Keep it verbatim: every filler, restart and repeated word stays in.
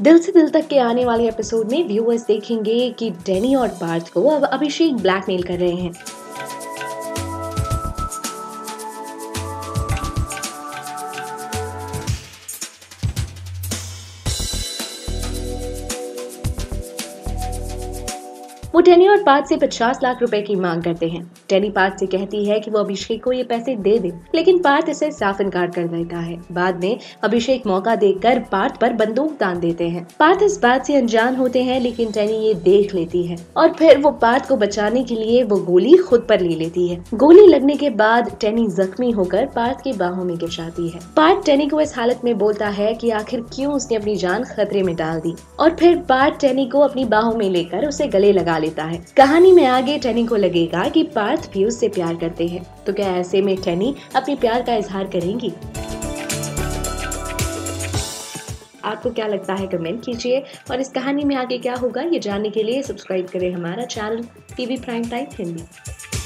दिल से दिल तक के आने वाले एपिसोड में व्यूअर्स देखेंगे कि डैनी और पार्थ को अब अभिषेक ब्लैकमेल कर रहे हैं। वो डैनी और पार्थ से पचास लाख रुपए की मांग करते हैं। डैनी पार्थ से कहती है कि वो अभिषेक को ये पैसे दे दे, लेकिन पार्थ इसे साफ इनकार कर देता है। बाद में अभिषेक मौका देकर पार्थ पर बंदूक तान देते हैं। पार्थ इस बात से अनजान होते हैं, लेकिन डैनी ये देख लेती है और फिर वो पार्थ को बचाने के लिए वो गोली खुद पर ले लेती है। गोली लगने के बाद डैनी जख्मी होकर पार्थ की बाहों में गिर जाती है। पार्थ डैनी को इस हालत में बोलता है कि आखिर क्यों उसने अपनी जान खतरे में डाल दी, और फिर पार्थ डैनी को अपनी बाहों में लेकर उसे गले लगा लेता है। कहानी में आगे टैनी को लगेगा कि पार्थ भी उससे प्यार करते हैं, तो क्या ऐसे में टैनी अपने प्यार का इजहार करेंगी? आपको क्या लगता है कमेंट कीजिए, और इस कहानी में आगे क्या होगा ये जानने के लिए सब्सक्राइब करें हमारा channel TV prime time Hindi.